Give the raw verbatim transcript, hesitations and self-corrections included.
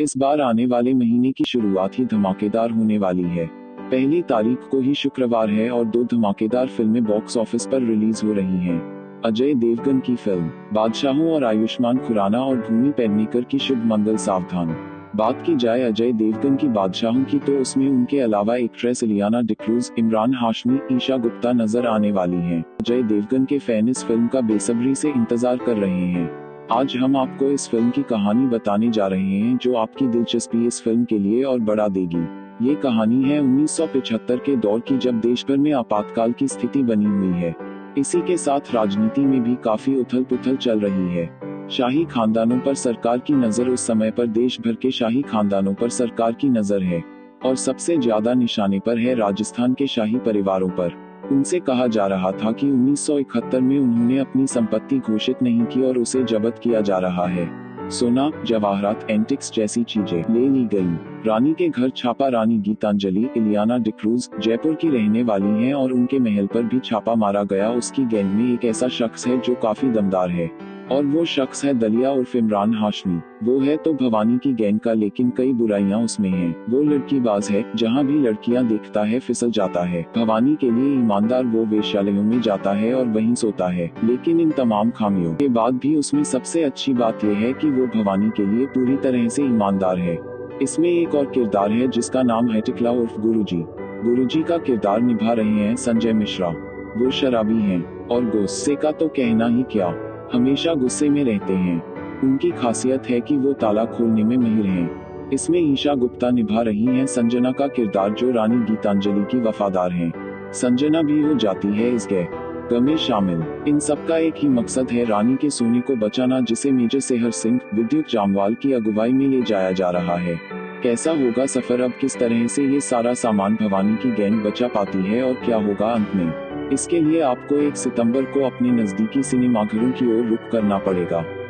इस बार आने वाले महीने की शुरुआत ही धमाकेदार होने वाली है। पहली तारीख को ही शुक्रवार है और दो धमाकेदार फिल्में बॉक्स ऑफिस पर रिलीज हो रही हैं। अजय देवगन की फिल्म बादशाहों और आयुष्मान खुराना और भूमि पेडनेकर की शुभ मंगल सावधान। बात की जाए अजय देवगन की बादशाहों की तो उसमें उनके अलावा एक्ट्रेस इलियाना डिक्रूज, इमरान हाशमी, ईशा गुप्ता नजर आने वाली हैं। अजय देवगन के फैन इस फिल्म का बेसब्री से इंतजार कर रहे हैं। आज हम आपको इस फिल्म की कहानी बताने जा रहे हैं जो आपकी दिलचस्पी इस फिल्म के लिए और बढ़ा देगी। ये कहानी है उन्नीस सौ पचहत्तर के दौर की, जब देश भर में आपातकाल की स्थिति बनी हुई है। इसी के साथ राजनीति में भी काफी उथल पुथल चल रही है। शाही खानदानों पर सरकार की नजर उस समय पर देश भर के शाही खानदानों पर सरकार की नजर है और सबसे ज्यादा निशाने पर है राजस्थान के शाही परिवारों पर। उनसे कहा जा रहा था कि उन्नीस सौ इकहत्तर में उन्होंने अपनी संपत्ति घोषित नहीं की और उसे जब्त किया जा रहा है। सोना, जवाहरात, एंटिक्स जैसी चीजें ले ली गयी। रानी के घर छापा। रानी गीतांजलि, इलियाना डिक्रूज जयपुर की रहने वाली हैं और उनके महल पर भी छापा मारा गया। उसकी गैंग में एक ऐसा शख्स है जो काफी दमदार है और वो शख्स है दलिया उर्फ इमरान हाशमी। वो है तो भवानी की गैंग का, लेकिन कई बुराइयां उसमें हैं। वो लड़कीबाज है, जहां भी लड़कियां देखता है फिसल जाता है। भवानी के लिए ईमानदार, वो वेश्यालयों में जाता है और वहीं सोता है। लेकिन इन तमाम खामियों के बाद भी उसमें सबसे अच्छी बात यह है कि वो भवानी के लिए पूरी तरह से ईमानदार है। इसमें एक और किरदार है जिसका नाम है टिकला उर्फ गुरुजी। गुरुजी का किरदार निभा रहे हैं संजय मिश्रा। वो शराबी हैं और गुस्से का तो कहना ही क्या, हमेशा गुस्से में रहते हैं। उनकी खासियत है कि वो ताला खोलने में माहिर हैं। इसमें ईशा गुप्ता निभा रही हैं संजना का किरदार, जो रानी गीतांजलि की वफादार हैं। संजना भी हो जाती है इस गैंग में शामिल। इन सबका एक ही मकसद है, रानी के सोने को बचाना, जिसे मेजर सेहर सिंह, विद्युत जामवाल की अगुवाई में ले जाया जा रहा है। कैसा होगा सफर, अब किस तरह से ये सारा सामान भवानी की गैंग बचा पाती है और क्या होगा अंत में, इसके लिए आपको एक सितंबर को अपने नजदीकी सिनेमाघरों की ओर रुख करना पड़ेगा।